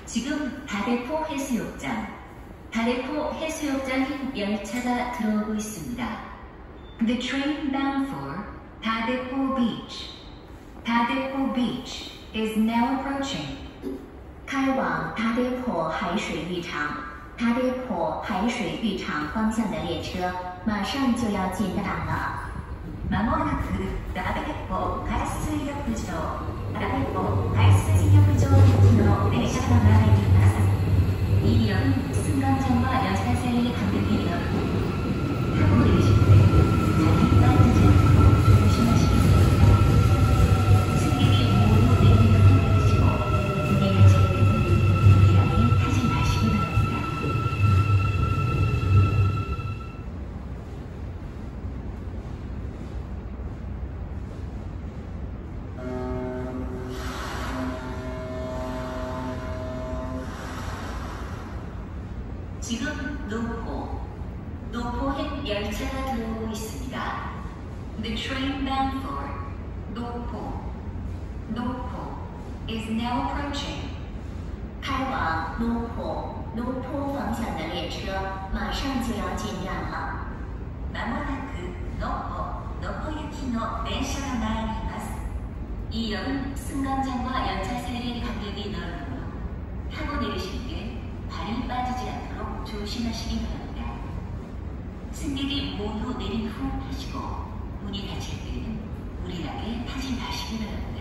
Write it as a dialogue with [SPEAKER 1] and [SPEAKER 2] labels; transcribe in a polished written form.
[SPEAKER 1] 지금 다대포 해수욕장 열차가 들어오고 있습니다. The train bound for 다대포 Beach is now approaching.
[SPEAKER 2] 开往大대포海水浴场方向的列车马上就要进站了。
[SPEAKER 1] まもなく大대포海水浴場行きの列車が参ります。이 역은 승강장과 열차사이의 간격이 넓고 타고 내리실 때 자리 빠지지 않도록 조심하시기 바랍니다. 승객이 모두 내리는 후 내리시고 문이 닫힐 때는 유일하게 타지 마시기 바랍니다. 지금 노포행 열차가 들어오고 있습니다. The train bound for 노포 is now approaching.
[SPEAKER 2] 开往노포方向的列车马上就要进站了。
[SPEAKER 1] まもなく노포行きの電車が参ります。이 역은 승강장과 열차 사이의 간격이 넓고 타고 내리실 때 발이 빠지지 않도록 조심하시기 바랍니다. 승객이 모두 내린 후 타시고 문이 닫힐 때는 무리하게 타지 마시기 바랍니다.